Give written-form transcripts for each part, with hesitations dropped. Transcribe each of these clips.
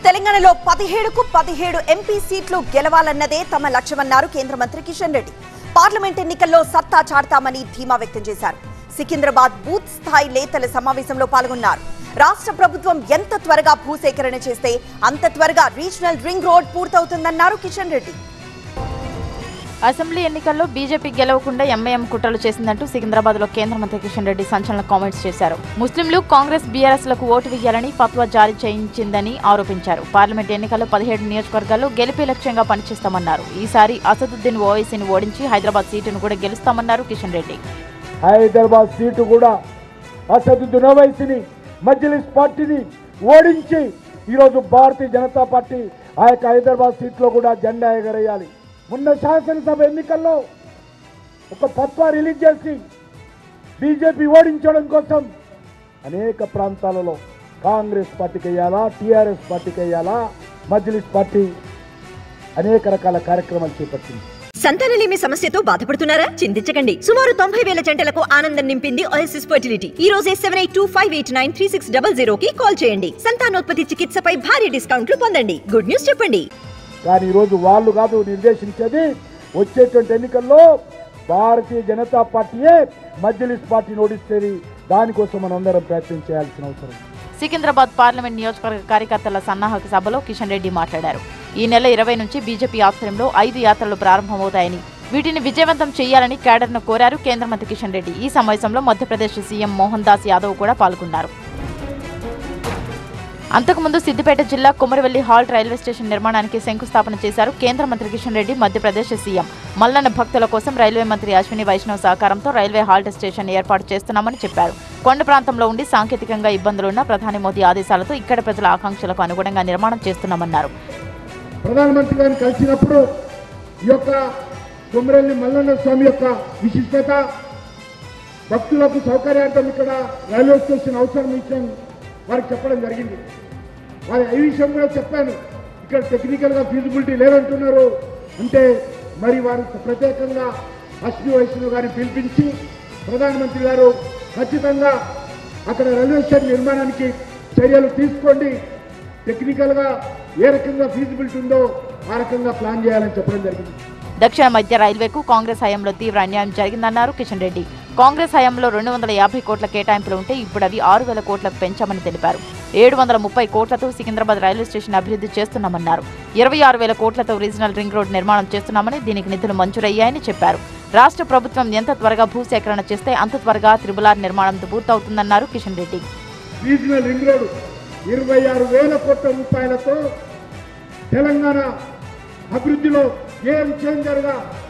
తెలంగాణలో 17కు 17 ఎంపీ సీట్లు గెలవాలన్నదే తమ లక్ష్యమన్నారు కేంద్ర మంత్రి కిషన్ రెడ్డి. పార్లమెంట్ ఎన్నికల్లో సత్తా చాటుతామని ధీమా వ్యక్తం చేశారు. సికింద్రాబాద్ బూత్ స్థాయి నేతల సమావేశంలో పాల్గొన్నారు. రాష్ట్ర ప్రభుత్వం ఎంత త్వరగా భూసేకరణ చేస్తే అంత త్వరగా రీజనల్ రింగ్ రోడ్ పూర్తవుతుందన్నారు కిషన్ రెడ్డి. అసెంబ్లీ ఎన్నికల్లో బీజేపీ గెలవకుండా ఎంఐఎం కుట్రలు చేసిందంటూ సికింద్రాబాద్లో కేంద్ర మంత్రి కిషన్ రెడ్డి సంచలన కామెంట్స్ చేశారు. ముస్లింలు కాంగ్రెస్ బీఆర్ఎస్లకు ఓటు వేయాలని ఫత్వా జారీ చేయించిందని ఆరోపించారు. పార్లమెంట్ ఎన్నికల్లో 17 నియోజకవర్గాల్లో గెలిపే లక్ష్యంగా పనిచేస్తామన్నారు. ఈసారి అసదుద్దీన్ ఓవైసీని ఓడించి హైదరాబాద్ సీటును కూడా గెలుస్తామన్నారు కిషన్ రెడ్డి. హైదరాబాద్ సీటు కూడా అసదుద్దీన్ ఓవైసీని మజ్లిస్ పార్టీని ఓడించి ఈరోజు భారతీయ జనతా పార్టీ ఆ యొక్క హైదరాబాద్ సీట్లో కూడా జెండా ఎగరేయాలి. మొన్న శాసనసభ ఎన్నికల్లో ఒక ఫత్వా రిలీజ్ చేసి బీజేపీ ఓడించడం కోసం అనేక ప్రాంతాలలో కాంగ్రెస్ పార్టీకి వేయాలా, టీఆర్ఎస్ పార్టీకి వేయాలా, మజ్లిస్ పార్టీ అనేక రకాల కార్యక్రమాలు చేపట్టింది. సంతానలేమి సమస్యతో బాధపడుతున్నారా? చింతించకండి. సుమారు 90,000 జంటలకు ఆనందం నింపింది ఓఎస్ఎస్ ఫర్టిలిటీ. ఈ రోజే 7825893600 కి కాల్ చేయండి. సంతానోత్పత్తి చికిత్సపై భారీ డిస్కౌంట్లు పొందండి. గుడ్ న్యూస్ చెప్పండి. కానీ ఈరోజు వాళ్ళు కాదు నిర్దేశించేది, వచ్చేటువంటి ఎన్నికల్లో భారతీయ జనతా పార్టీయే మజ్లిస్ పార్టీని ఓడిస్తేది. దానికోసం మనం అందరం ప్రయత్నం చేయాల్సిన అవసరం. సికింద్రాబాద్ పార్లమెంట్ నియోజకవర్గ కార్యకర్తల సన్నాహక సభలో కిషన్ రెడ్డి మాట్లాడారు. ఈ నెల 20 నుంచి బీజేపీ ఆధ్వర్యంలో 5 యాత్రలు ప్రారంభమవుతాయని, వీటిని విజయవంతం చేయాలని కేడర్ను కోరారు కేంద్ర మంత్రి కిషన్ రెడ్డి. ఈ సమావేశంలో మధ్యప్రదేశ్ సీఎం మోహన్ దాస్ యాదవ్ కూడా పాల్గొన్నారు. అంతకుముందు సిద్దిపేట జిల్లా కుమరవెల్లి హాల్ట్ రైల్వే స్టేషన్ నిర్మాణానికి శంకుస్థాపన చేశారు కేంద్ర మంత్రి కిషన్ రెడ్డి. మధ్యప్రదేశ్ సీఎం మల్లన్న భక్తుల కోసం రైల్వే మంత్రి అశ్విని వైష్ణవ్ సహకారంతో రైల్వే హాల్ట్ స్టేషన్ ఏర్పాటు చేస్తున్నామని చెప్పారు. కొండ ప్రాంతంలో ఉండి సాంకేతికంగా ఇబ్బందులున్న ప్రధాని మోదీ ఆదేశాలతో ఇక్కడ ప్రజల ఆకాంక్షలకు అనుగుణంగా నిర్మాణం చేస్తున్నామన్నారు. ప్రధానమంత్రి గారిని కలిసినప్పుడు ఈ యొక్క కుమరవెల్లి మల్లన్న స్వామి యొక్క విశిష్టత, భక్తులకు సౌకర్యార్థం ఇక్కడ రైల్వే స్టేషన్ అవసరం విషయం వారికి చెప్పడం జరిగింది. వారి ఈ విషయం కూడా చెప్పాను. ఇక్కడ టెక్నికల్గా ఫీజిబిలిటీ లేదంటున్నారు. అంటే మరి వారు ప్రత్యేకంగా అశ్విని వైష్ణవ్ గారిని పిలిపించి ప్రధానమంత్రి గారు ఖచ్చితంగా అక్కడ రైల్వే స్టేషన్ నిర్మాణానికి చర్యలు తీసుకోండి, టెక్నికల్గా ఏ రకంగా ఫీజిబిలిటీ ఉందో ఆ రకంగా ప్లాన్ చేయాలని చెప్పడం జరిగింది. దక్షిణ మధ్య రైల్వేకు కాంగ్రెస్ హయాంలో తీవ్ర అన్యాయం జరిగిందన్నారు కిషన్ రెడ్డి. కాంగ్రెస్ హయాంలో 250 కోట్ల కేటాయింపులు ఉంటే ఇప్పుడు అవి 6,000 కోట్లకు పెంచామని తెలిపారు. 730 కోట్లతో సికింద్రాబాద్ రైల్వే స్టేషన్ అభివృద్ధి చేస్తున్నామన్నారు. 26,000 కోట్లతో రీజనల్ రింగ్ రోడ్ నిర్మాణం చేస్తున్నామని, దీనికి నిధులు మంజూరయ్యాయని చెప్పారు. రాష్ట్ర ప్రభుత్వం ఎంత త్వరగా భూసేకరణ చేస్తే అంత త్వరగా త్రిబుల్-ఆర్ నిర్మాణం పూర్తవుతుందన్నారు Kishan Reddy. Regional ring road 26,000 కోట్ల రూపాయలతో తెలంగాణ అభివృద్ధిలో గేమ్ చేంజర్గా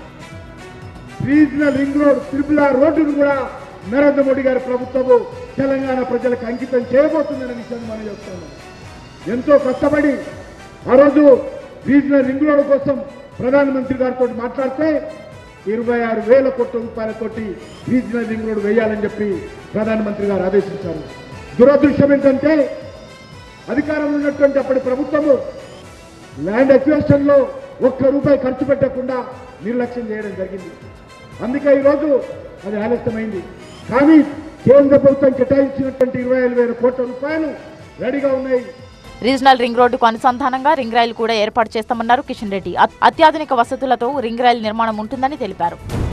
రీజనల్ రింగ్ రోడ్ త్రిబుల్-ఆర్ రోడ్డును కూడా నరేంద్ర మోడీ గారి ప్రభుత్వము తెలంగాణ ప్రజలకు అంకితం చేయబోతుందనే విషయాన్ని మనం చెప్తున్నాం. ఎంతో కష్టపడి ఆ రోజు రీజనల్ రింగ్ రోడ్ కోసం ప్రధానమంత్రి గారితో మాట్లాడితే 26,000 కోట్ల రూపాయలతోటి రీజనల్ రింగ్ రోడ్ వేయాలని చెప్పి ప్రధానమంత్రి గారు ఆదేశించారు. దురదృష్టం ఏంటంటే అధికారంలో ఉన్నటువంటి అప్పటి ప్రభుత్వము ల్యాండ్ అక్విజిషన్లో ₹1 ఖర్చు పెట్టకుండా నిర్లక్ష్యం చేయడం జరిగింది. అందుకే ఈరోజు అది ఆలస్యమైంది. కానీ కేంద్ర ప్రభుత్వం కేటాయించినటువంటి 25,000 కోట్ల రూపాయలు రెడీగా ఉన్నాయి. రీజనల్ రింగ్ రోడ్డుకు అనుసంధానంగా రింగ్ రైలు కూడా ఏర్పాటు చేస్తామన్నారు కిషన్ రెడ్డి. అత్యాధునిక వసతులతో రింగ్ రైలు నిర్మాణం ఉంటుందని తెలిపారు.